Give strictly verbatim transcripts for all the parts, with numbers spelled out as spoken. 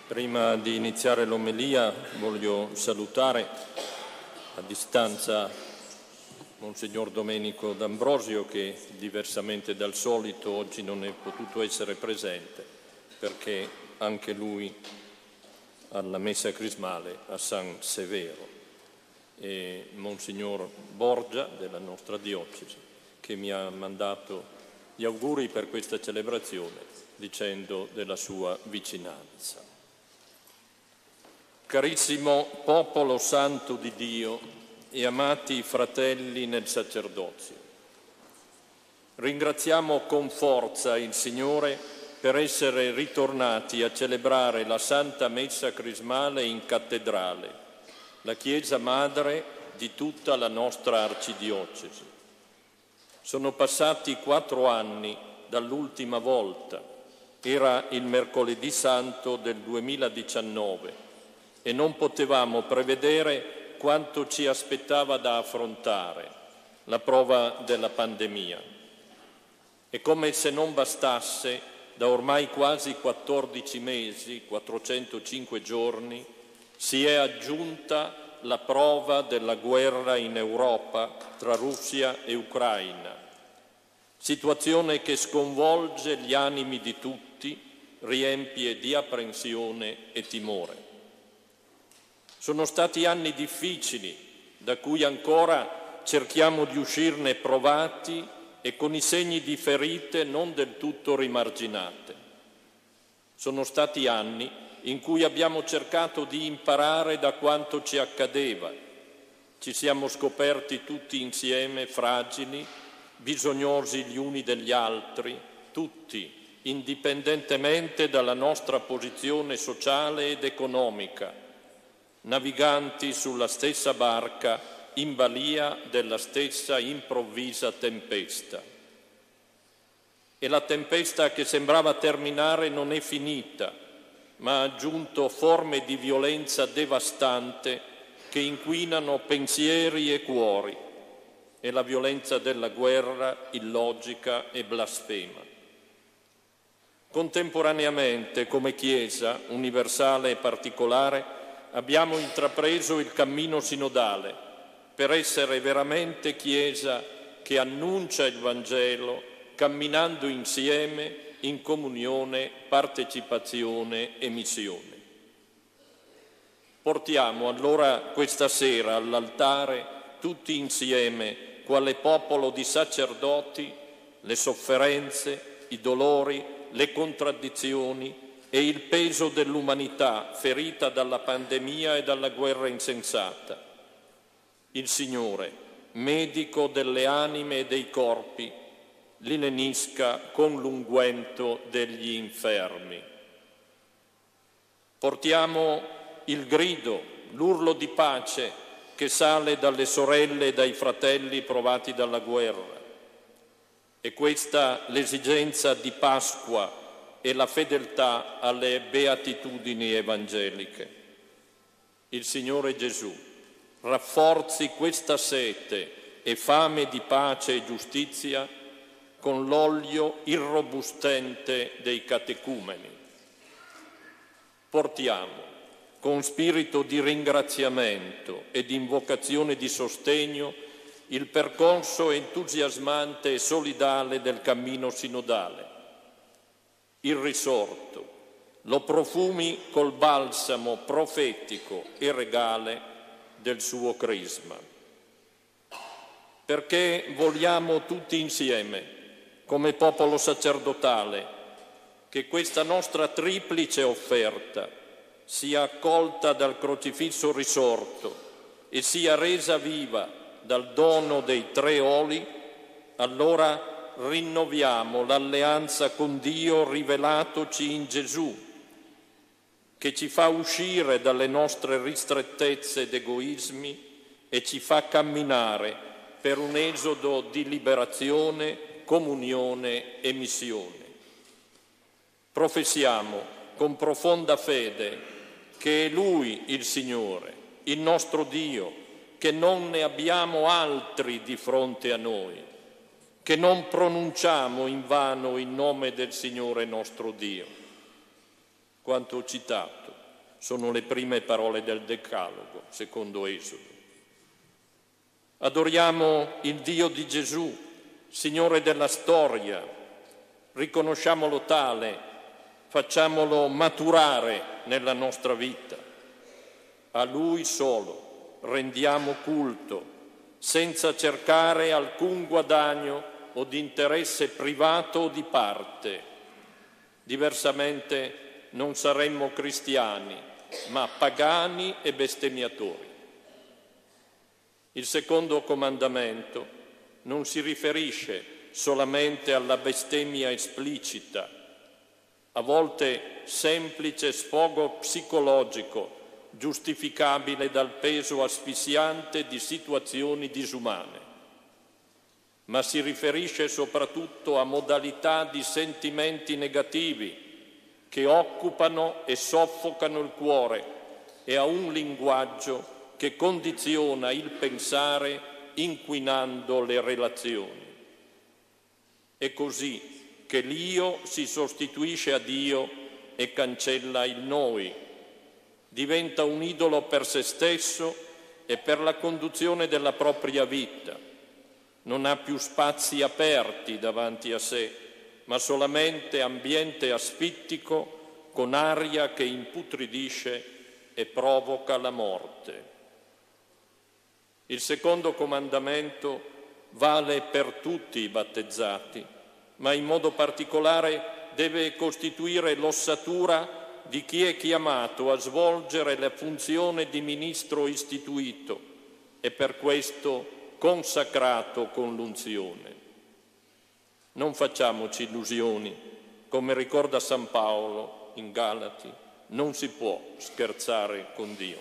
Prima di iniziare l'omelia voglio salutare a distanza Monsignor Domenico D'Ambrosio, che diversamente dal solito oggi non è potuto essere presente perché anche lui alla messa crismale a San Severo, e Monsignor Borgia della nostra diocesi, che mi ha mandato gli auguri per questa celebrazione dicendo della sua vicinanza. Carissimo popolo santo di Dio e amati fratelli nel sacerdozio, ringraziamo con forza il Signore per essere ritornati a celebrare la Santa Messa Crismale in cattedrale, la Chiesa Madre di tutta la nostra arcidiocesi. Sono passati quattro anni dall'ultima volta, era il mercoledì santo del duemiladiciannove, e non potevamo prevedere quanto ci aspettava da affrontare, la prova della pandemia. E come se non bastasse, da ormai quasi quattordici mesi, quattrocentocinque giorni, si è aggiunta la prova della guerra in Europa tra Russia e Ucraina, situazione che sconvolge gli animi di tutti, riempie di apprensione e timore. Sono stati anni difficili, da cui ancora cerchiamo di uscirne provati e con i segni di ferite non del tutto rimarginate. Sono stati anni in cui abbiamo cercato di imparare da quanto ci accadeva. Ci siamo scoperti tutti insieme fragili, bisognosi gli uni degli altri, tutti, indipendentemente dalla nostra posizione sociale ed economica, naviganti sulla stessa barca in balia della stessa improvvisa tempesta. E la tempesta che sembrava terminare non è finita, ma ha aggiunto forme di violenza devastante che inquinano pensieri e cuori. È la violenza della guerra, illogica e blasfema. Contemporaneamente, come Chiesa universale e particolare, abbiamo intrapreso il cammino sinodale per essere veramente Chiesa che annuncia il Vangelo, camminando insieme in comunione, partecipazione e missione. Portiamo allora questa sera all'altare, tutti insieme, quale popolo di sacerdoti, le sofferenze, i dolori, le contraddizioni e il peso dell'umanità ferita dalla pandemia e dalla guerra insensata. Il Signore, medico delle anime e dei corpi, li lenisca con l'unguento degli infermi. Portiamo il grido, l'urlo di pace che sale dalle sorelle e dai fratelli provati dalla guerra. E questa l'esigenza di Pasqua e la fedeltà alle beatitudini evangeliche. Il Signore Gesù rafforzi questa sete e fame di pace e giustizia con l'olio irrobustente dei catecumeni. Portiamo con spirito di ringraziamento e di invocazione di sostegno il percorso entusiasmante e solidale del cammino sinodale. Il risorto lo profumi col balsamo profetico e regale del suo crisma. Perché vogliamo tutti insieme, come popolo sacerdotale, che questa nostra triplice offerta sia accolta dal crocifisso risorto e sia resa viva dal dono dei tre oli, allora rinnoviamo l'alleanza con Dio rivelatoci in Gesù, che ci fa uscire dalle nostre ristrettezze ed egoismi e ci fa camminare per un esodo di liberazione, comunione e missione. Professiamo con profonda fede che è Lui il Signore, il nostro Dio, che non ne abbiamo altri di fronte a noi, che non pronunciamo invano il nome del Signore nostro Dio. Quanto ho citato, Sono le prime parole del Decalogo, secondo Esodo. Adoriamo il Dio di Gesù, Signore della storia, riconosciamolo tale, facciamolo maturare nella nostra vita. A Lui solo rendiamo culto, senza cercare alcun guadagno o di interesse privato o di parte. Diversamente non saremmo cristiani, ma pagani e bestemmiatori. Il secondo comandamento non si riferisce solamente alla bestemmia esplicita, a volte semplice sfogo psicologico, giustificabile dal peso asfissiante di situazioni disumane, ma si riferisce soprattutto a modalità di sentimenti negativi che occupano e soffocano il cuore e a un linguaggio che condiziona il pensare inquinando le relazioni. È così che l'io si sostituisce a Dio e cancella il noi. Diventa un idolo per se stesso e per la conduzione della propria vita. Non ha più spazi aperti davanti a sé, ma solamente ambiente asfittico con aria che imputridisce e provoca la morte. Il secondo comandamento vale per tutti i battezzati, ma in modo particolare deve costituire l'ossatura di chi è chiamato a svolgere la funzione di ministro istituito e per questo consacrato con l'unzione. Non facciamoci illusioni, come ricorda San Paolo in Galati, non si può scherzare con Dio.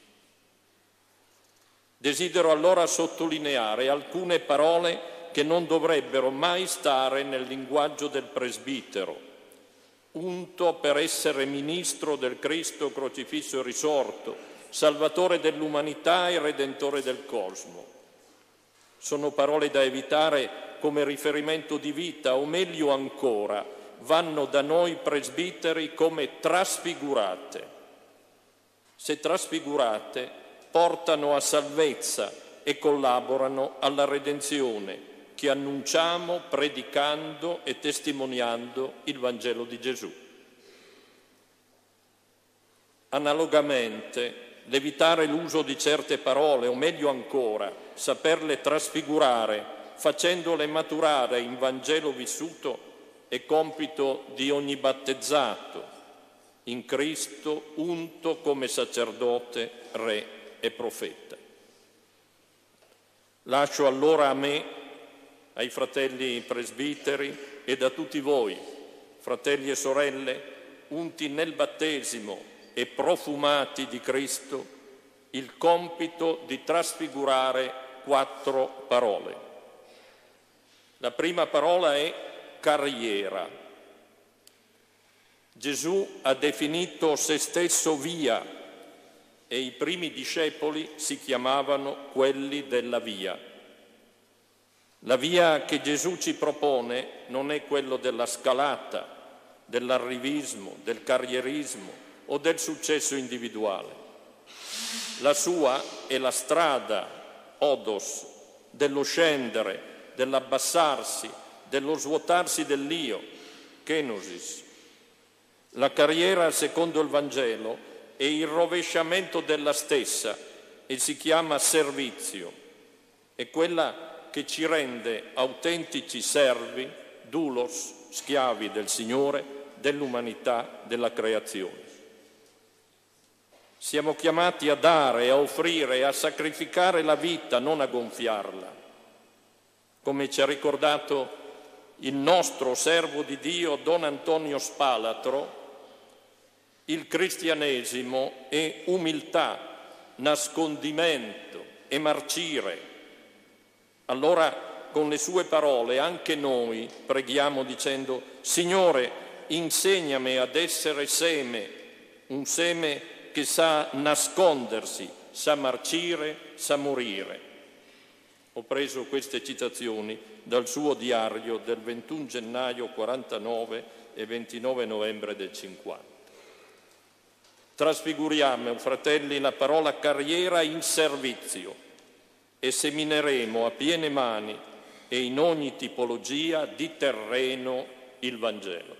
Desidero allora sottolineare alcune parole che non dovrebbero mai stare nel linguaggio del presbitero, unto per essere ministro del Cristo crocifisso e risorto, Salvatore dell'umanità e Redentore del cosmo. Sono parole da evitare come riferimento di vita, o meglio ancora, vanno da noi presbiteri come trasfigurate. Se trasfigurate, portano a salvezza e collaborano alla redenzione che annunciamo predicando e testimoniando il Vangelo di Gesù. Analogamente, l'evitare l'uso di certe parole, o meglio ancora, saperle trasfigurare, facendole maturare in Vangelo vissuto, è compito di ogni battezzato, in Cristo unto come sacerdote, re e profeta. Lascio allora a me, ai fratelli presbiteri ed a tutti voi, fratelli e sorelle, unti nel battesimo e profumati di Cristo, il compito di trasfigurare quattro parole. La prima parola è carriera. Gesù ha definito se stesso via e i primi discepoli si chiamavano quelli della via. La via che Gesù ci propone non è quello della scalata, dell'arrivismo, del carrierismo o del successo individuale. La sua è la strada, odos, dello scendere, dell'abbassarsi, dello svuotarsi dell'io, kenosis. La carriera, secondo il Vangelo, è il rovesciamento della stessa e si chiama servizio. È quella che ci rende autentici servi, doulos, schiavi del Signore, dell'umanità, della creazione. Siamo chiamati a dare, a offrire, a sacrificare la vita, non a gonfiarla. Come ci ha ricordato il nostro servo di Dio, Don Antonio Spalatro, il cristianesimo è umiltà, nascondimento e marcire. Allora, con le sue parole, anche noi preghiamo dicendo: Signore, insegnami ad essere seme, un seme che sa nascondersi, sa marcire, sa morire. Ho preso queste citazioni dal suo diario del ventuno gennaio quarantanove e ventinove novembre del cinquanta. Trasfiguriamo, fratelli, la parola carriera in servizio e semineremo a piene mani e in ogni tipologia di terreno il Vangelo.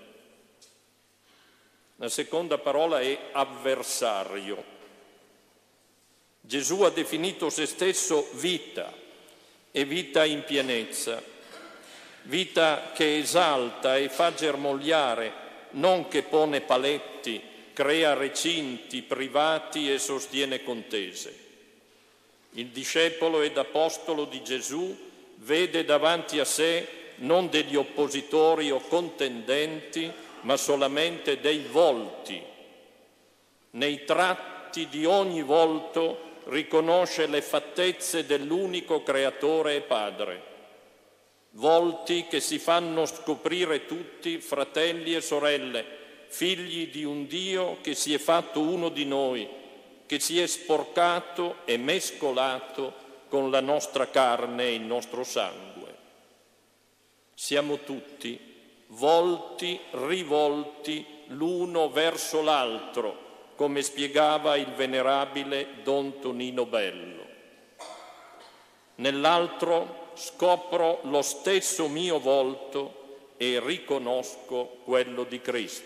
La seconda parola è avversario. Gesù ha definito se stesso vita e vita in pienezza, vita che esalta e fa germogliare, non che pone paletti, crea recinti privati e sostiene contese. Il discepolo ed apostolo di Gesù vede davanti a sé non degli oppositori o contendenti, ma solamente dei volti. Nei tratti di ogni volto riconosce le fattezze dell'unico creatore e padre. Volti che si fanno scoprire tutti fratelli e sorelle, figli di un Dio che si è fatto uno di noi, che si è sporcato e mescolato con la nostra carne e il nostro sangue. Siamo tutti volti rivolti l'uno verso l'altro, come spiegava il venerabile Don Tonino Bello. Nell'altro scopro lo stesso mio volto e riconosco quello di Cristo.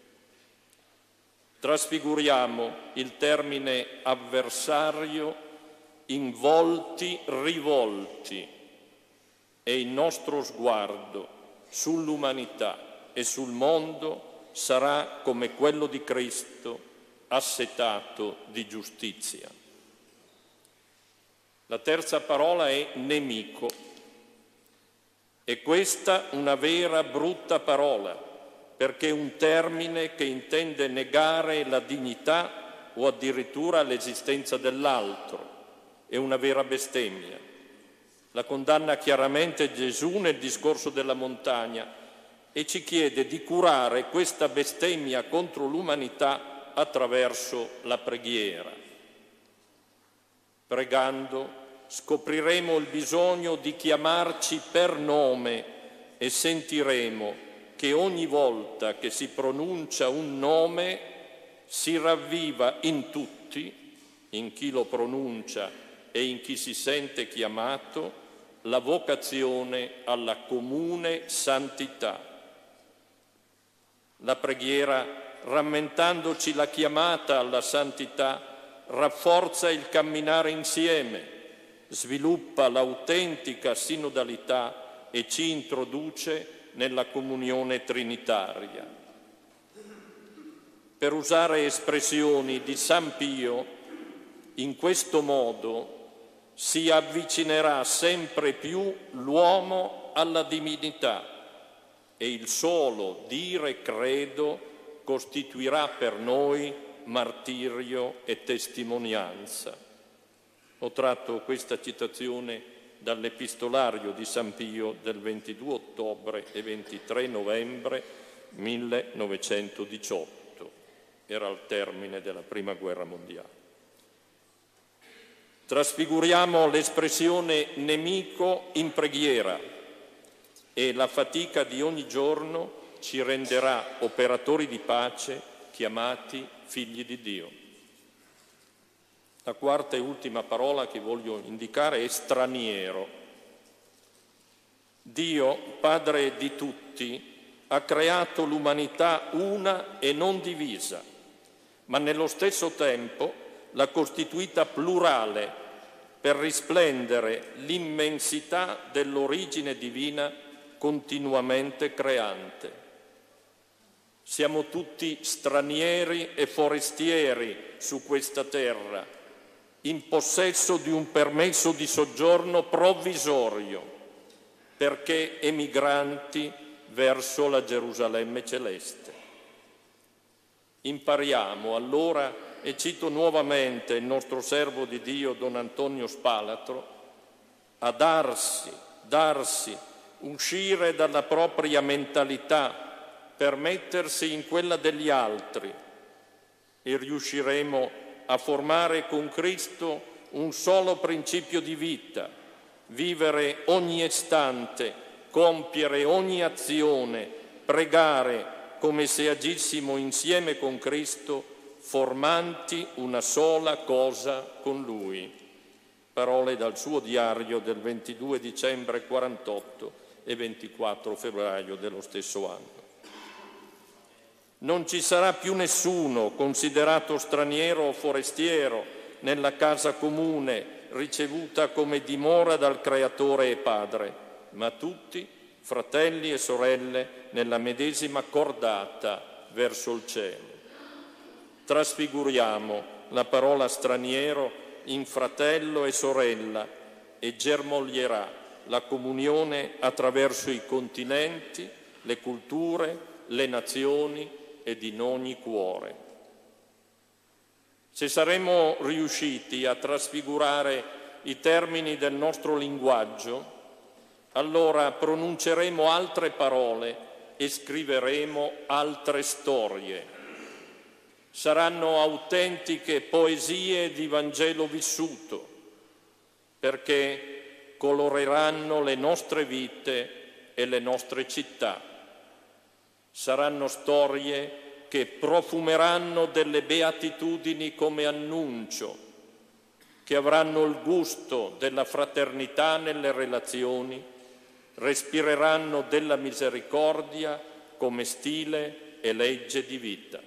Trasfiguriamo il termine avversario in volti rivolti e il nostro sguardo sull'umanità e sul mondo sarà come quello di Cristo, assetato di giustizia. La terza parola è nemico. E questa una vera brutta parola, perché è un termine che intende negare la dignità o addirittura l'esistenza dell'altro. È una vera bestemmia. La condanna chiaramente Gesù nel discorso della montagna e ci chiede di curare questa bestemmia contro l'umanità attraverso la preghiera. Pregando scopriremo il bisogno di chiamarci per nome e sentiremo che ogni volta che si pronuncia un nome si ravviva in tutti, in chi lo pronuncia e in chi si sente chiamato, la vocazione alla comune santità. La preghiera, rammentandoci la chiamata alla santità, rafforza il camminare insieme, sviluppa l'autentica sinodalità e ci introduce nella comunione trinitaria. Per usare espressioni di San Pio, in questo modo si avvicinerà sempre più l'uomo alla divinità e il solo dire credo costituirà per noi martirio e testimonianza. Ho tratto questa citazione dall'Epistolario di San Pio del ventidue ottobre e ventitré novembre millenovecentodiciotto. Era al termine della Prima Guerra Mondiale. Trasfiguriamo l'espressione nemico in preghiera e la fatica di ogni giorno ci renderà operatori di pace chiamati figli di Dio. La quarta e ultima parola che voglio indicare è straniero. Dio, Padre di tutti, ha creato l'umanità una e non divisa, ma nello stesso tempo l'ha costituita plurale per risplendere l'immensità dell'origine divina continuamente creante. Siamo tutti stranieri e forestieri su questa terra, in possesso di un permesso di soggiorno provvisorio, perché emigranti verso la Gerusalemme celeste. Impariamo allora, e cito nuovamente il nostro servo di Dio Don Antonio Spalatro, a darsi, darsi, uscire dalla propria mentalità per mettersi in quella degli altri e riusciremo a formare con Cristo un solo principio di vita, vivere ogni istante, compiere ogni azione, pregare come se agissimo insieme con Cristo formanti una sola cosa con Lui. Parole dal suo diario del ventidue dicembre quarantotto e ventiquattro febbraio dello stesso anno. Non ci sarà più nessuno considerato straniero o forestiero nella casa comune ricevuta come dimora dal Creatore e Padre, ma tutti fratelli e sorelle nella medesima cordata verso il cielo. Trasfiguriamo la parola straniero in fratello e sorella e germoglierà la comunione attraverso i continenti, le culture, le nazioni ed in ogni cuore. Se saremo riusciti a trasfigurare i termini del nostro linguaggio, allora pronunceremo altre parole e scriveremo altre storie. Saranno autentiche poesie di Vangelo vissuto, perché coloreranno le nostre vite e le nostre città. Saranno storie che profumeranno delle beatitudini come annuncio, che avranno il gusto della fraternità nelle relazioni, respireranno della misericordia come stile e legge di vita.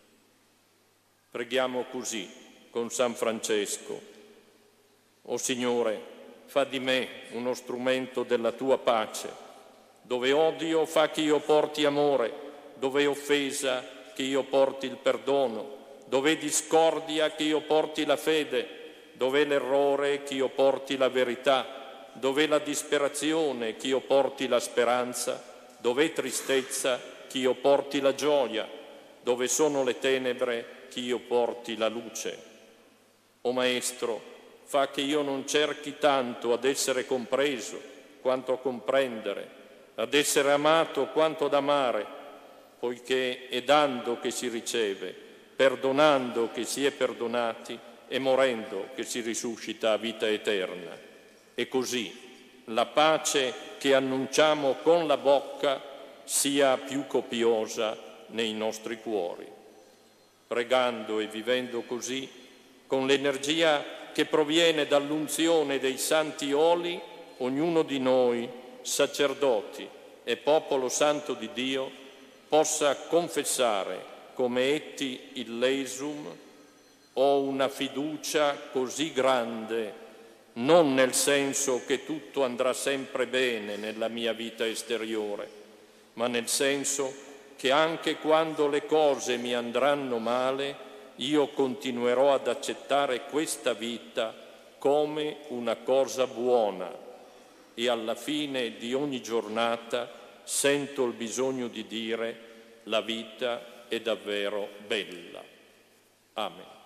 Preghiamo così con San Francesco. O Signore, fa di me uno strumento della tua pace, dove odio fa che io porti amore, dove offesa che io porti il perdono, dove discordia che io porti la fede, dove l'errore che io porti la verità, dove la disperazione che io porti la speranza, dove tristezza che io porti la gioia, dove sono le tenebre che io porti la luce. O Maestro, fa che io non cerchi tanto ad essere compreso quanto a comprendere, ad essere amato quanto ad amare, poiché è dando che si riceve, perdonando che si è perdonati e morendo che si risuscita a vita eterna. E così la pace che annunciamo con la bocca sia più copiosa nei nostri cuori. Pregando e vivendo così, con l'energia che proviene dall'unzione dei santi oli, ognuno di noi, sacerdoti e popolo santo di Dio, possa confessare come etti illesum: ho una fiducia così grande, non nel senso che tutto andrà sempre bene nella mia vita esteriore, ma nel senso che anche quando le cose mi andranno male, io continuerò ad accettare questa vita come una cosa buona e alla fine di ogni giornata sento il bisogno di dire: la vita è davvero bella. Amen.